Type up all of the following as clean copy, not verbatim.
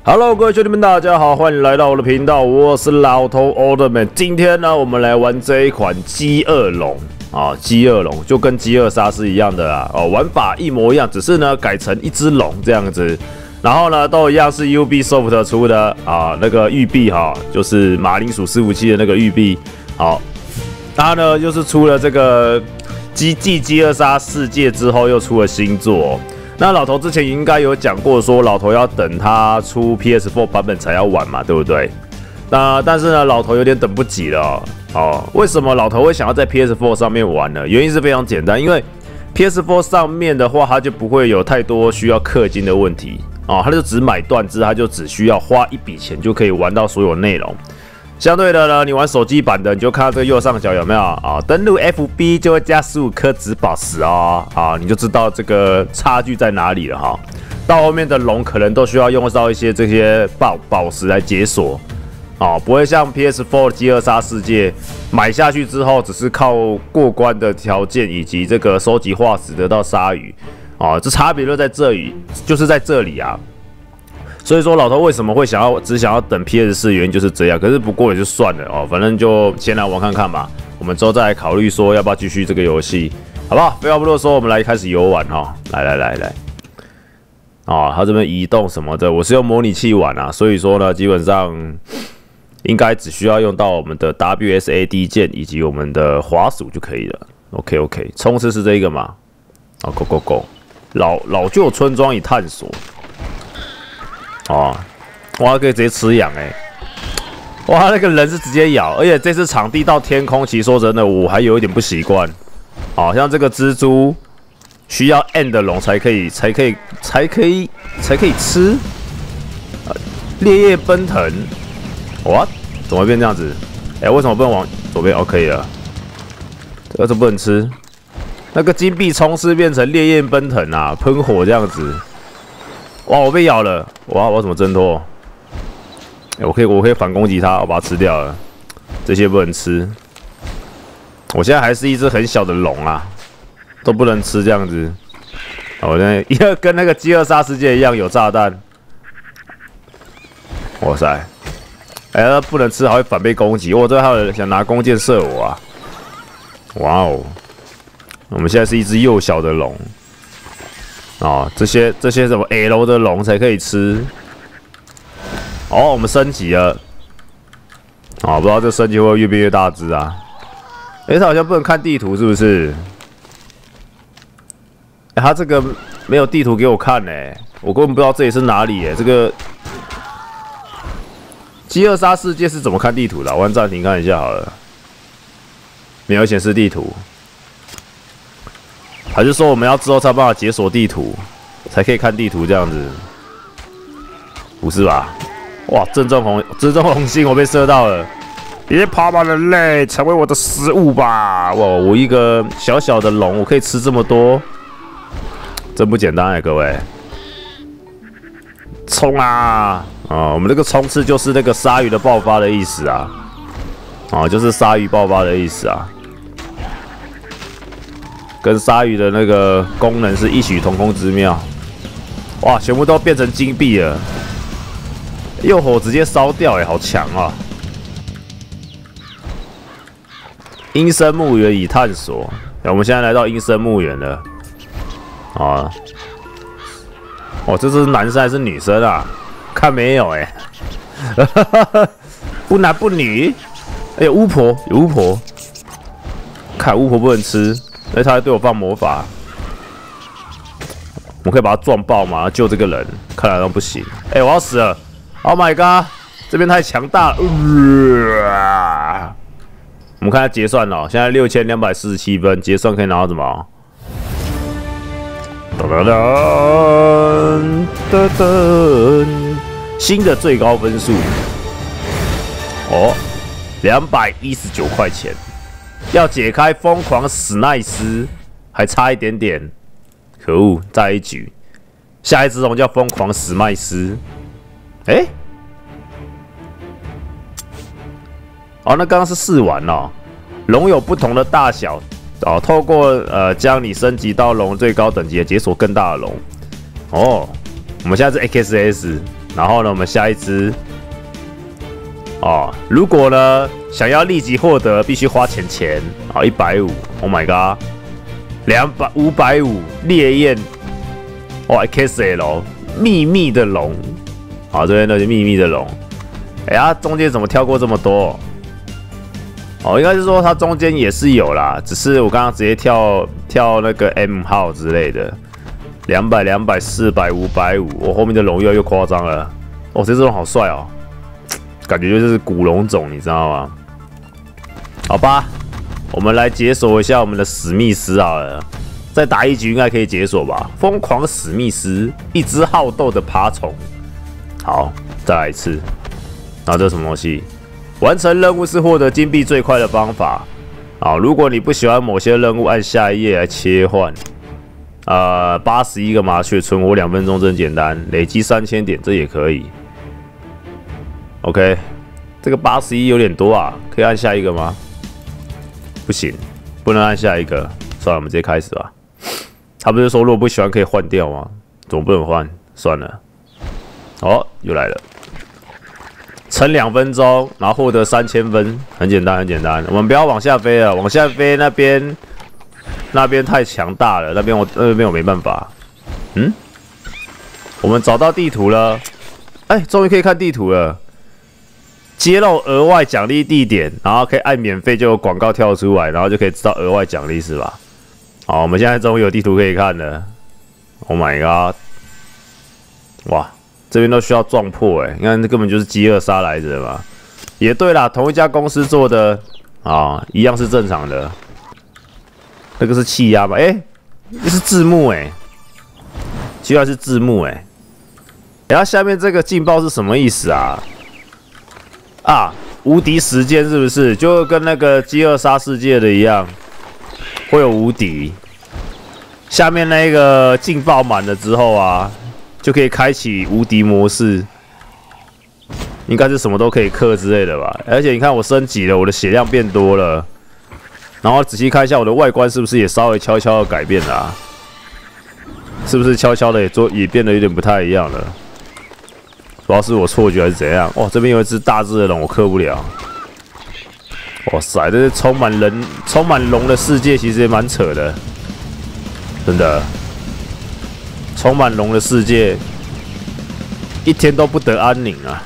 Hello， 各位兄弟们，大家好，欢迎来到我的频道，我是老头 Oldman。今天呢，我们来玩这一款饥饿龙啊，饥饿龙就跟饥饿鲨是一样的啦，哦，玩法一模一样，只是呢改成一只龙这样子。然后呢，都一样是 Ubisoft 出的啊，那个育碧哈，就是马铃薯伺服器的那个育碧。好，它呢就是出了这个饥饿鲨世界之后，又出了新作哦。那老头之前应该有讲过，说老头要等他出 PS4 版本才要玩嘛，对不对？但是呢，老头有点等不及了哦。为什么老头会想要在 PS4 上面玩呢？原因是非常简单，因为 PS4 上面的话，它就不会有太多需要氪金的问题哦，它就只买断制，它就只需要花一笔钱就可以玩到所有内容。相对的呢，你玩手机版的，你就看到这个右上角有没有啊？登录 FB 就会加15颗紫宝石哦，啊，你就知道这个差距在哪里了哈。到后面的龙可能都需要用到一些这些宝石来解锁，哦，不会像 PS4 饥饿鲨世界买下去之后，只是靠过关的条件以及这个收集化石得到鲨鱼，哦，这差别就在这里，就是在这里啊。所以说，老头为什么会只想要等 PS4，原因就是这样。可是不过也就算了哦，反正就先来玩看看吧。我们之后再来考虑说要不要继续这个游戏，好不好？废话不多说，我们来开始游玩哈。来，哦，它这边移动什么的，我是用模拟器玩啊，所以说呢，基本上应该只需要用到我们的 WSAD 键以及我们的滑鼠就可以了。OK， 冲刺是这个嘛？哦 ，Go， 老旧村庄已探索。哦，哇，可以直接吃羊哎！哇，那个人是直接咬，而且这次场地到天空，其实说真的，我还有一点不习惯。好像这个蜘蛛需要 End 的龙才可以吃。烈焰奔腾，哇，怎么会变这样子？哎，为什么不能往左边？哦，可以了。这个不能吃。那个金币冲刺变成烈焰奔腾啊，喷火这样子。哇！我被咬了！哇！我怎么挣脱？我可以反攻击它，我把它吃掉了。这些不能吃。我现在还是一只很小的龙啊，都不能吃这样子。我现在跟那个饥饿鲨世界一样有炸弹。哇塞！哎，不能吃还会反被攻击。我这还有人想拿弓箭射我啊！哇哦！我们现在是一只幼小的龙。哦，这些什么 L 的龙才可以吃。哦，我们升级了。哦，不知道这升级会不会越变越大只啊？它好像不能看地图，是不是？它这个没有地图给我看呢，我根本不知道这里是哪里耶。这个饥饿鲨世界是怎么看地图的？我按暂停看一下好了。没有显示地图。还是说我们要之后才有办法解锁地图，才可以看地图这样子？不是吧？哇，正中红心，我被射到了！别跑吧，人类，成为我的食物吧！哇，我一个小小的龙，我可以吃这么多，真不简单哎，各位！冲啊！啊，我们这个冲刺就是那个鲨鱼的爆发的意思啊！啊，就是鲨鱼爆发的意思啊！跟鲨鱼的那个功能是异曲同工之妙。哇，全部都变成金币了，诱火直接烧掉，好强啊！阴森墓园已探索，我们现在来到阴森墓园了。啊，哦，这是男生还是女生啊？看没有不男不女。哎，有巫婆，看巫婆不能吃。所以他还对我放魔法，我们可以把他撞爆吗？救这个人，看来都不行。我要死了 ！Oh my god， 这边太强大了！我们看下结算了，现在6247分，结算可以拿到什么？新的最高分数哦，219块钱。要解开疯狂史奈斯，还差一点点，可恶！再一局，下一只龙叫疯狂史麦斯。哦，那刚刚是试玩哦。龙有不同的大小哦，透过将你升级到龙最高等级，解锁更大的龙。哦，我们现在是 XS， 然后呢，我们下一只。哦，如果呢想要立即获得，必须花钱。好，150 ，Oh my god，200、550烈焰，哇 ，XL 秘密的龙，好，这边那是秘密的龙。哎呀，中间怎么跳过这么多？哦，应该是说它中间也是有啦，只是我刚刚直接跳那个 M 号之类的，200、200、400、550，我后面的龙越来越夸张了。哦，这只龙好帅哦。感觉就是古龙种，你知道吗？好吧，我们来解锁一下我们的史密斯好了。再打一局应该可以解锁吧？疯狂史密斯，一只好斗的爬虫。好，再来一次。然后这是什么东西？完成任务是获得金币最快的方法。好，如果你不喜欢某些任务，按下一页来切换。81个麻雀存活2分钟真简单，累积3000点，这也可以。OK， 这个81有点多啊，可以按下一个吗？不行，不能按下一个。算了，我们直接开始吧。他不是说如果不喜欢可以换掉吗？怎么不能换？算了。哦，又来了。撑2分钟，然后获得3000分，很简单，很简单。我们不要往下飞了，往下飞那边太强大了，那边我没办法。嗯，我们找到地图了，哎，终于可以看地图了。揭露额外奖励地点，然后可以按免费就有广告跳出来，然后就可以知道额外奖励是吧？好，我们现在终于有地图可以看了。Oh my god！ 哇，这边都需要撞破你看这根本就是饥饿杀来着的嘛。也对啦，同一家公司做的啊，一样是正常的。那个是气压吧？这是字幕居然是字幕然后下面这个劲爆是什么意思啊？啊，无敌时间是不是就跟那个饥饿杀世界的一样，会有无敌？下面那个劲爆满了之后啊，就可以开启无敌模式，应该是什么都可以克之类的吧？而且你看我升级了，我的血量变多了，然后仔细看一下我的外观是不是也稍微悄悄的改变了啊？是不是悄悄的也变得有点不太一样了？不知道是我错觉还是怎样。哦，这边有一只大只的龙，我克不了。哇塞，这是充满龙的世界，其实也蛮扯的，真的。充满龙的世界，一天都不得安宁啊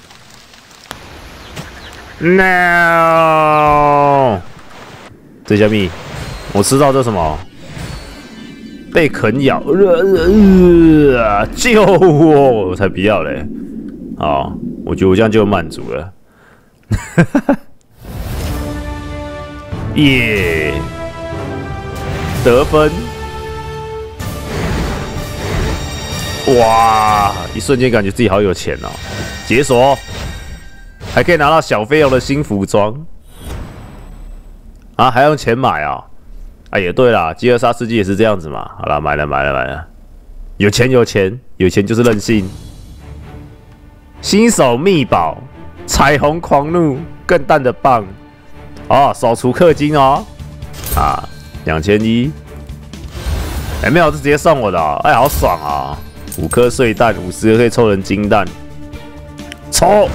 ！No， 这下面我知道这什么？被啃咬，救我！我才不要嘞！好，我觉得我这样就满足了。耶，得分！哇，一瞬间感觉自己好有钱哦！解锁，还可以拿到小飞龙的新服装啊，还用钱买啊？啊，也对啦，饥饿杀世界也是这样子嘛。好啦，买了，有钱就是任性。新手秘宝，彩虹狂怒，更淡的棒。哦，扫除氪金哦。啊，2100。没有，是直接送我的哦。好爽啊！5颗碎蛋，50个可以抽人金蛋。抽！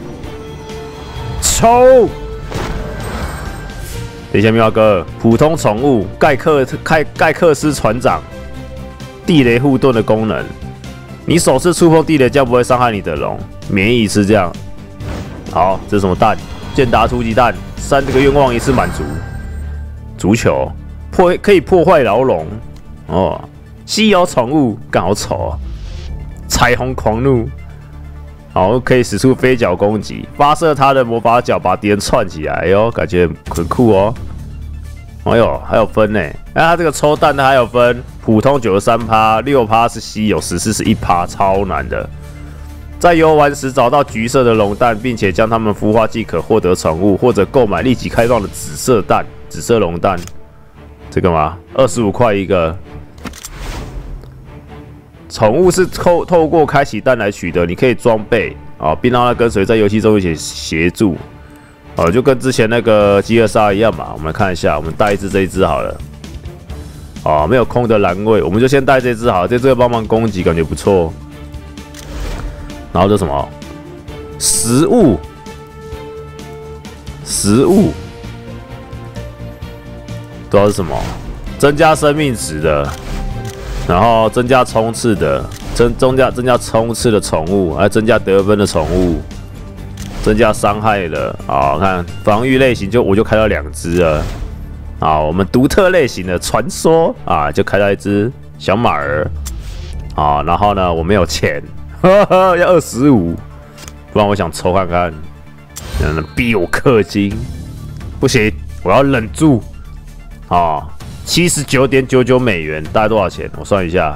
等一下，喵哥，普通宠物盖克斯船长，地雷护盾的功能。你首次触碰地雷将不会伤害你的龙，免疫一次这样。好，这是什么蛋？健达初级蛋，3个愿望一次满足。足球可以破坏牢笼。哦，稀有宠物，干好丑啊！彩虹狂怒，好，可以使出飞脚攻击，发射它的魔法脚，把敌人串起来。哎呦，感觉很酷哦。哎呦，还有分呢！它这个抽蛋它还有分，普通93%、6%是稀有，14%是1%，超难的。在游玩时找到橘色的龙蛋，并且将它们孵化，即可获得宠物，或者购买立即开放的紫色蛋、紫色龙蛋。这个吗？25块一个。宠物是透过开启蛋来取得，你可以装备啊，并让它跟随在游戏中一起协助。就跟之前那个饥饿杀一样嘛。我们来看一下，我们带这一只好了。没有空的栏位，我们就先带这只好了。这只帮忙攻击，感觉不错。 然后这什么食物，不知道是什么，增加生命值的，然后增加冲刺的，增加冲刺的宠物，还增加得分的宠物，增加伤害的啊！看防御类型我就开到2只了啊！我们独特类型的传说啊，就开到1只小马儿啊！然后呢，我没有钱，呵呵，要25，不然我想抽看看，逼我氪金，不行，我要忍住啊！79.99美元，大概多少钱？我算一下。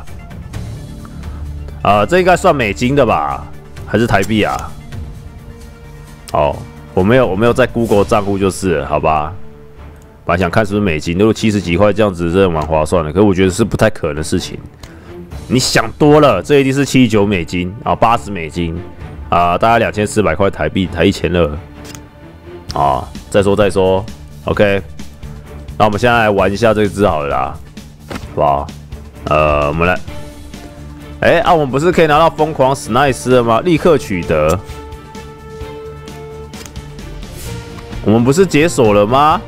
这应该算美金的吧？还是台币啊？哦，我没有在 Google 账户就是了，好吧？本来想看是不是美金，如果70几块这样子，真的蛮划算的。可是我觉得是不太可能的事情。你想多了，这一定是79美金啊，80美金啊，大概2400块台币，才1200啊。再说 ，OK。那我们现在来玩一下这个只好了啦，好不好？我们来。我们不是可以拿到疯狂史奈斯了吗？立刻取得。我们不是解锁了吗？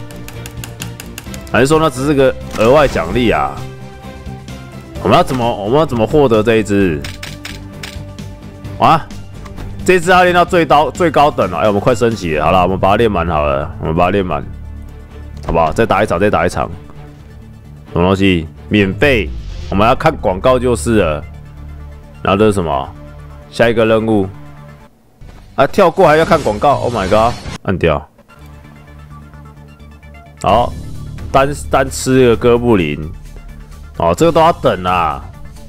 还是说那只是个额外奖励啊？我们要怎么获得这一只？啊，这一只要练到最高等了。我们快升级了。好了，我们把它练满好了。我们把它练满，好不好？再打一场。什么东西？免费。我们要看广告就是了。然后这是什么？下一个任务啊，跳过还要看广告 ，Oh my god！ 按掉。好，单吃一个哥布林。哦，这个都要等啊。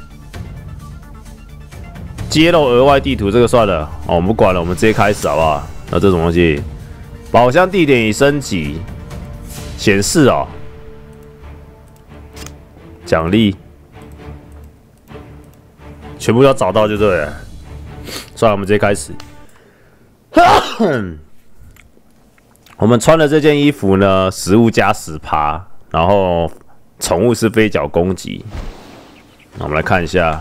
揭露额外地图这个算了，哦，我们不管了，我们直接开始好不好？那这种东西，宝箱地点已升级，显示哦，奖励。全部要找到就对了。算了，我们直接开始。我们穿的这件衣服呢，食物加10%，然后宠物是飞脚攻击。那我们来看一下，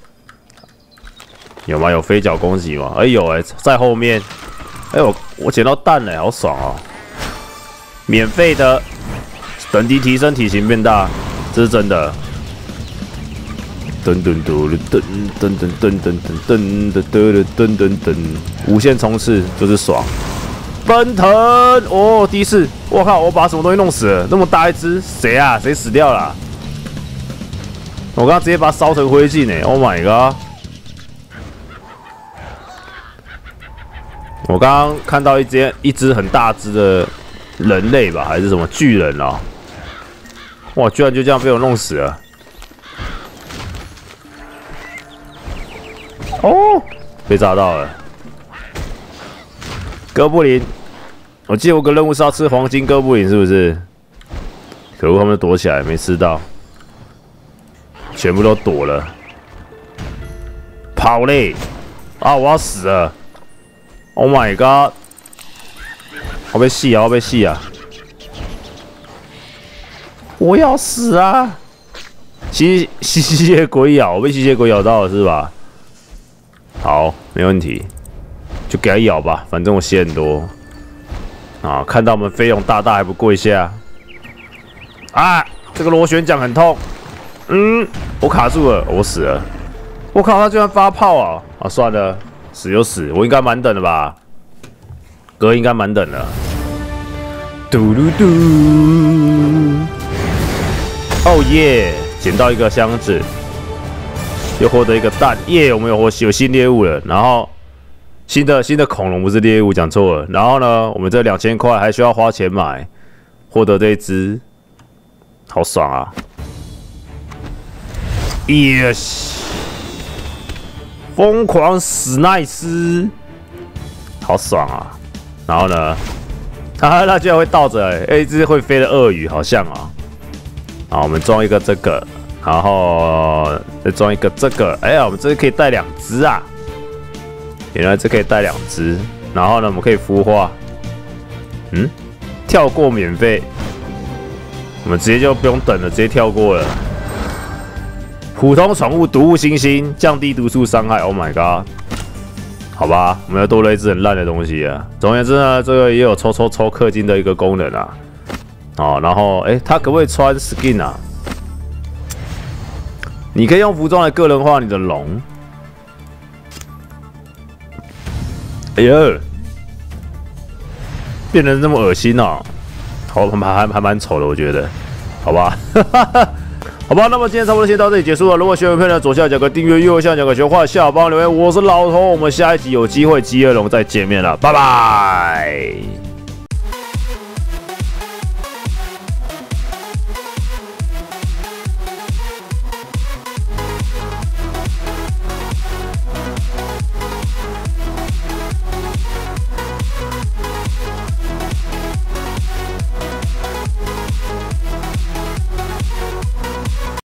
有吗？有飞脚攻击吗？有在后面。我捡到蛋好爽哦！免费的，等级提升，体型变大，这是真的。无限冲刺就是爽。奔腾哦，第一次，我靠，我把什么东西弄死了？那么大一只，谁啊？谁死掉了啊？我刚刚直接把它烧成灰烬！Oh my god！ 我刚刚看到一只很大只的人类吧，还是什么巨人啊？哇，居然就这样被我弄死了！哦，被炸到了。哥布林，我记得我个任务是要吃黄金哥布林，是不是？可恶，他们躲起来没吃到，全部都躲了。跑嘞！啊，我要死了 ！Oh my god！ 我被戏啊！我要死啊！吸血鬼咬，我被吸血鬼咬到了是吧？好，没问题，就给他咬吧，反正我血很多。啊，看到我们飞勇大大还不跪下？啊，这个螺旋桨很痛。我卡住了，我死了。我靠，他居然发炮啊！啊，算了，死就死，我应该满等的吧？哥应该满等的。嘟噜嘟。哦耶，捡到一个箱子。又获得一个蛋，耶！我们有新猎物了，然后新的恐龙不是猎物，讲错了。然后呢，我们这2000块还需要花钱买，获得这一只，好爽啊 ！Yes， 疯狂史奈斯，好爽啊！然后呢，它居然会倒着，一只会飞的鳄鱼，好像啊。好，我们装一个这个。然后再装一个这个，我们这可以带2只啊！原来这可以带2只。然后呢，我们可以孵化。跳过免费，我们直接就不用等了，直接跳过了。普通宠物毒物星星，降低毒素伤害。Oh my god！ 好吧，我们要多了一只很烂的东西啊。总而言之呢，这个也有抽氪金的一个功能啊。哦，然后它可不可以穿 skin 啊？你可以用服装来个人化你的龙。哎呀，变得这么恶心哦，好还蛮丑的，我觉得。好吧，好吧，那么今天差不多先到这里结束了。如果喜欢影片呢，左下角个订阅，右下角个学话，下方留言。我是老头，我们下一集有机会饥饿龙再见面了，拜拜。